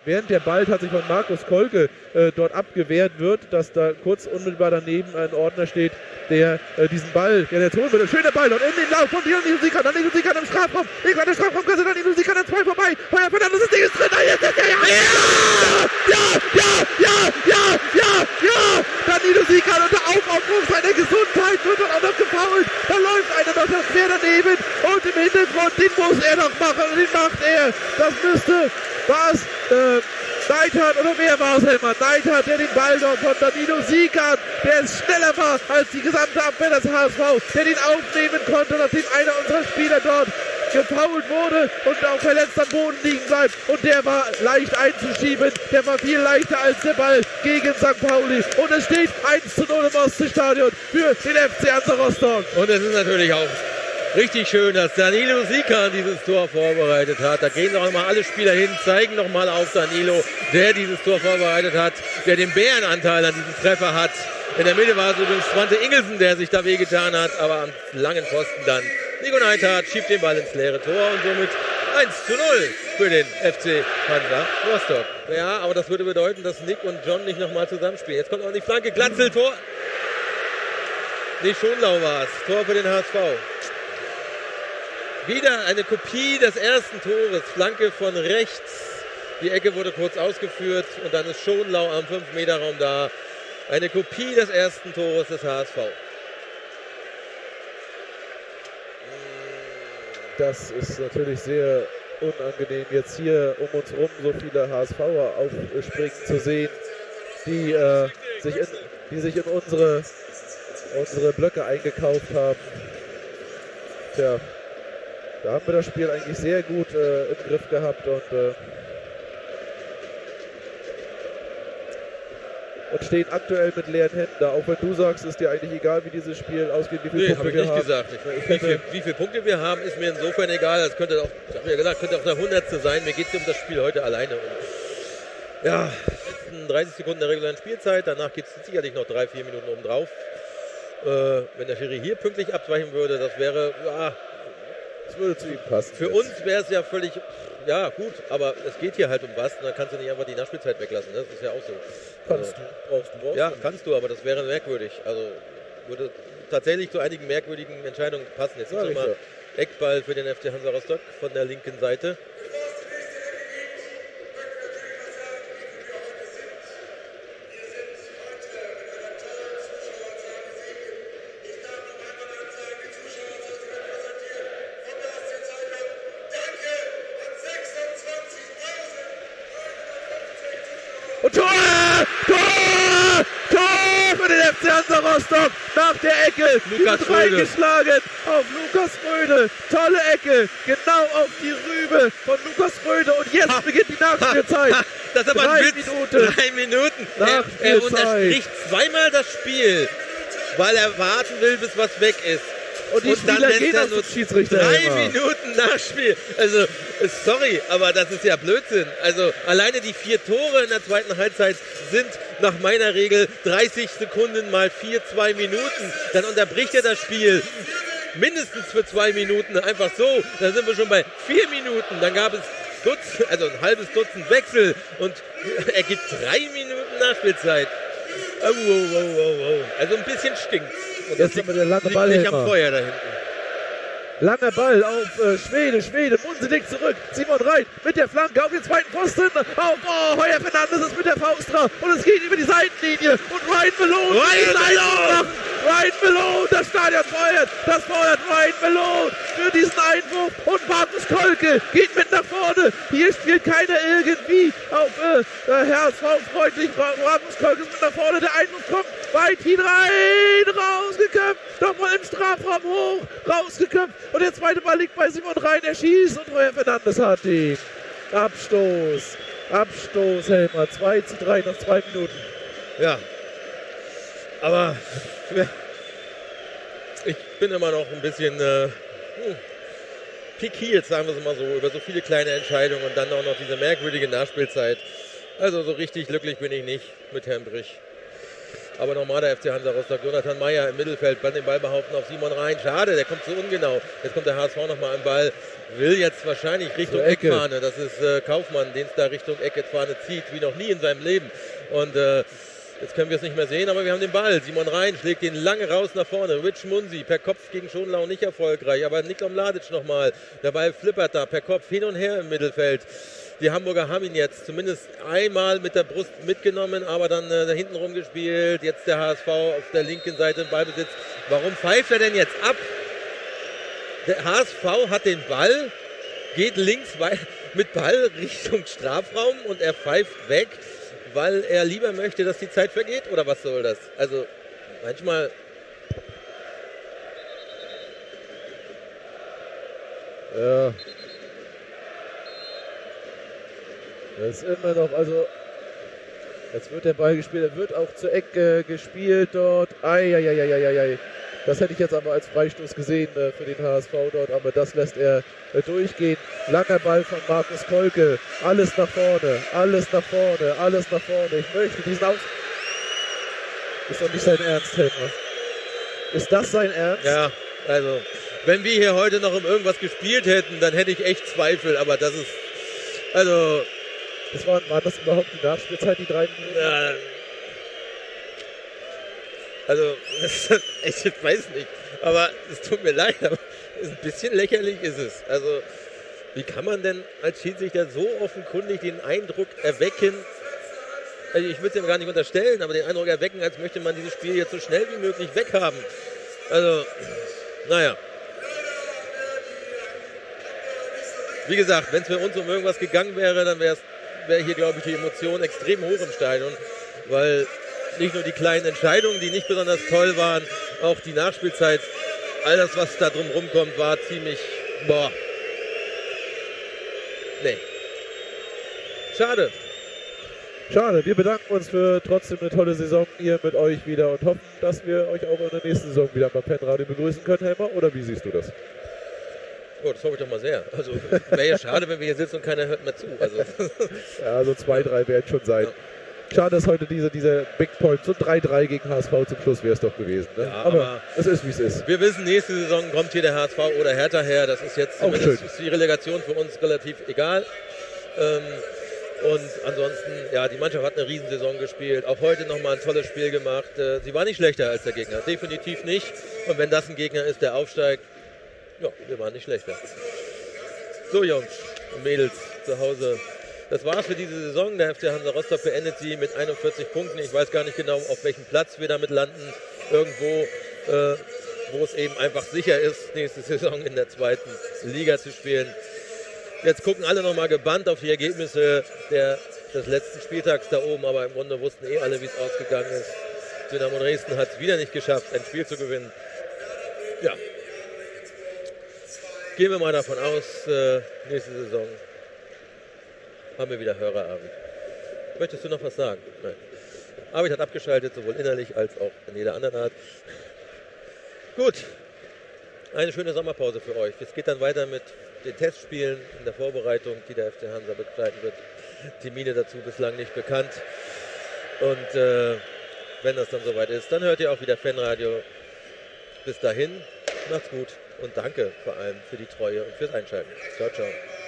während der Ball tatsächlich von Markus Kolke dort abgewehrt wird, dass da kurz unmittelbar daneben ein Ordner steht, der diesen Ball, der jetzt holen will. Schöner Ball und in den Lauf von Nino Sikan. Dann Nino Sikan im Strafraum. Der kleine Strafraumgrenze, dann Nino Sikan an 2 vorbei. Heuer Fernandes, das Ding ist drin. Jetzt ist der ja! Dann Nino Sikan unter Aufopferung seiner Gesundheit wird dann auch noch gefoult. Da läuft einer noch quer daneben und im Hintergrund, den muss er noch machen und den macht er. Das müsste, Neidhardt oder wer war es, Helmer? Neidhardt, der den Ball noch von Danilo Sikan, der es schneller war als die gesamte Abwehr des HSV, der den aufnehmen konnte, nachdem einer unserer Spieler dort gefoult wurde und auch verletzt am Boden liegen bleibt. Und der war leicht einzuschieben, der war viel leichter als der Ball gegen St. Pauli. Und es steht 1:0 im Ostseestadion für den FC Hansa Rostock. Und es ist natürlich auch richtig schön, dass Danilo Sikan dieses Tor vorbereitet hat. Da gehen noch einmal alle Spieler hin, zeigen noch mal auf Danilo, der dieses Tor vorbereitet hat, der den Bärenanteil an diesem Treffer hat. In der Mitte war es übrigens Svante Ingelsen, der sich da wehgetan hat, aber am langen Pfosten dann Nico Neidhardt schiebt den Ball ins leere Tor und somit 1:0 für den FC Hansa Rostock. Ja, aber das würde bedeuten, dass Nick und John nicht nochmal zusammenspielen. Jetzt kommt auch die Flanke, Glatzel, Tor. Nee, Schonlau war es, Tor für den HSV. Wieder eine Kopie des ersten Tores, Flanke von rechts. Die Ecke wurde kurz ausgeführt und dann ist Schonlau am 5-Meter-Raum da. Eine Kopie des ersten Tores des HSV. Das ist natürlich sehr unangenehm, jetzt hier um uns rum so viele HSVer aufspringen zu sehen, die sich in unsere Blöcke eingekauft haben. Tja, da haben wir das Spiel eigentlich sehr gut im Griff gehabt und stehen aktuell mit leeren Händen da. Auch wenn du sagst, ist dir eigentlich egal, wie dieses Spiel ausgeht, wie viele Punkte wir haben. Gesagt. Wie viele Punkte wir haben, ist mir insofern egal. Das könnte auch, ich habe ja gesagt, könnte auch der 100. sein. Mir geht es um das Spiel heute alleine. Und ja, 30 Sekunden der regulären Spielzeit. Danach gibt es sicherlich noch 3-4 Minuten obendrauf. Wenn der Schiri hier pünktlich abweichen würde, das wäre, ja, das würde zu ihm passen. Für uns wäre es ja völlig, ja gut, aber es geht hier halt um was und dann kannst du nicht einfach die Nachspielzeit weglassen, das ist ja auch so. Kannst du, brauchst du. Ja, kannst du, aber das wäre merkwürdig. Also würde tatsächlich zu einigen merkwürdigen Entscheidungen passen. Jetzt ist nochmal Eckball für den FC Hansa Rostock von der linken Seite. Und Tor für den FC Hansa Rostock nach der Ecke. Lukas reingeschlagen auf Lukas Röde. Tolle Ecke, genau auf die Rübe von Lukas Röde. Und jetzt beginnt die Nachspielzeit. Das ist aber ein Witz. 3 Minuten. Er unterstricht zweimal das Spiel, weil er warten will, bis was weg ist. Und dann lässt er nur Schiedsrichter 3 Minuten Nachspiel. Also, sorry, aber das ist ja Blödsinn. Also, alleine die 4 Tore in der zweiten Halbzeit sind nach meiner Regel 30 Sekunden mal 4, 2 Minuten. Dann unterbricht er das Spiel mindestens für 2 Minuten. Einfach so. Dann sind wir schon bei 4 Minuten. Dann gab es ein halbes Dutzend Wechsel. Und er gibt 3 Minuten Nachspielzeit. Also ein bisschen stinkt's. Und jetzt haben wir den langen Ball nicht am Feuer da hinten. Langer Ball auf Schwede, Munsenig zurück, Simon Rhein mit der Flanke auf den zweiten Pfosten, Heuer Fernandes ist mit der Faust drauf und es geht über die Seitenlinie und Ryan Malone, das Stadion feuert, das fordert Ryan Malone für diesen Einwurf und Markus Kolke geht mit nach vorne, hier spielt keiner irgendwie auf HSV-freundlich, Markus Kolke ist mit nach vorne, der Einwurf kommt weit hinein, rausgeköpft, nochmal im Strafraum hoch, rausgeköpft und der zweite Ball liegt bei Simon Rhein, er schießt und Heuer Fernandes hat ihn. Abstoß, Helmer, 2:3 nach 2 Minuten. Ja, aber ich bin immer noch ein bisschen pikiert, sagen wir es mal so, über so viele kleine Entscheidungen und dann auch noch diese merkwürdige Nachspielzeit. Also so richtig glücklich bin ich nicht mit Herrn Brich. Aber nochmal der FC Hansa Rostock. Jonathan Meyer im Mittelfeld, kann den Ball behaupten auf Simon Rhein. Schade, der kommt zu ungenau. Jetzt kommt der HSV nochmal am Ball. Will jetzt wahrscheinlich Richtung Eckfahne. Das ist Kaufmann, den es da Richtung Eckfahne zieht, wie noch nie in seinem Leben. Und jetzt können wir es nicht mehr sehen, aber wir haben den Ball. Simon Rhein schlägt den lange raus nach vorne. Rich Munsi per Kopf gegen Schonlau nicht erfolgreich. Aber Niklas Mladic nochmal. Der Ball flippert da per Kopf hin und her im Mittelfeld. Die Hamburger haben ihn jetzt zumindest einmal mit der Brust mitgenommen, aber dann da hinten rumgespielt. Jetzt der HSV auf der linken Seite im Ballbesitz. Warum pfeift er denn jetzt ab? Der HSV hat den Ball, geht links mit Ball Richtung Strafraum und er pfeift weg, weil er lieber möchte, dass die Zeit vergeht? Oder was soll das? Also manchmal... Ja. Das ist immer noch, also jetzt wird der Ball gespielt, er wird auch zur Ecke gespielt dort. Eieieiei. Das hätte ich jetzt aber als Freistoß gesehen für den HSV dort, aber das lässt er durchgehen. Langer Ball von Markus Kolke. Alles nach vorne, alles nach vorne, alles nach vorne. Ich möchte diesen Aus... Ist doch nicht sein Ernst, Helmer. Ist das sein Ernst? Ja, also wenn wir hier heute noch um irgendwas gespielt hätten, dann hätte ich echt Zweifel, aber das ist... Also... War das überhaupt die Nachspielzeit, die 3 Minuten? Ja, also, ich weiß nicht, aber es tut mir leid, aber ein bisschen lächerlich ist es. Also, wie kann man denn als Schiedsrichter so offenkundig den Eindruck erwecken, also ich würde es ihm gar nicht unterstellen, aber den Eindruck erwecken, als möchte man dieses Spiel jetzt so schnell wie möglich weghaben. Also, naja. Wie gesagt, wenn es für uns um irgendwas gegangen wäre, dann wäre hier, glaube ich, die Emotion extrem hoch im Stadion, weil nicht nur die kleinen Entscheidungen, die nicht besonders toll waren, auch die Nachspielzeit, all das, was da drum rumkommt, war ziemlich, nee. Schade. Schade, wir bedanken uns für trotzdem eine tolle Saison hier mit euch wieder und hoffen, dass wir euch auch in der nächsten Saison wieder beim Fanradio begrüßen können, Helmer, oder wie siehst du das? Oh, das hoffe ich doch mal sehr. Also wäre ja schade, wenn wir hier sitzen und keiner hört mehr zu. Also. Ja, also 2, 3 werden schon sein. Ja. Schade, dass heute diese Big Point, so 3-3 gegen HSV zum Schluss wäre es doch gewesen. Ne? Ja, aber es ist, wie es ist. Wir wissen, nächste Saison kommt hier der HSV oder Hertha her. Das ist jetzt zumindest ist die Relegation für uns relativ egal. Und ansonsten, ja, die Mannschaft hat eine Riesensaison gespielt. Auch heute nochmal ein tolles Spiel gemacht. Sie war nicht schlechter als der Gegner. Definitiv nicht. Und wenn das ein Gegner ist, der aufsteigt, ja, wir waren nicht schlechter. So, Jungs und Mädels zu Hause. Das war's für diese Saison. Der FC Hansa Rostock beendet sie mit 41 Punkten. Ich weiß gar nicht genau, auf welchem Platz wir damit landen. Irgendwo, wo es eben einfach sicher ist, nächste Saison in der 2. Liga zu spielen. Jetzt gucken alle nochmal gebannt auf die Ergebnisse des letzten Spieltags da oben. Aber im Grunde wussten alle, wie es ausgegangen ist. Dynamo Dresden hat es wieder nicht geschafft, ein Spiel zu gewinnen. Ja. Gehen wir mal davon aus, nächste Saison haben wir wieder Hörerabend. Möchtest du noch was sagen? Nein. Arvid hat abgeschaltet, sowohl innerlich als auch in jeder anderen Art. Gut, eine schöne Sommerpause für euch. Es geht dann weiter mit den Testspielen in der Vorbereitung, die der FC Hansa begleiten wird. Termine dazu bislang nicht bekannt. Und wenn das dann soweit ist, dann hört ihr auch wieder Fanradio. Bis dahin, macht's gut und danke vor allem für die Treue und fürs Einschalten. Ciao, ciao.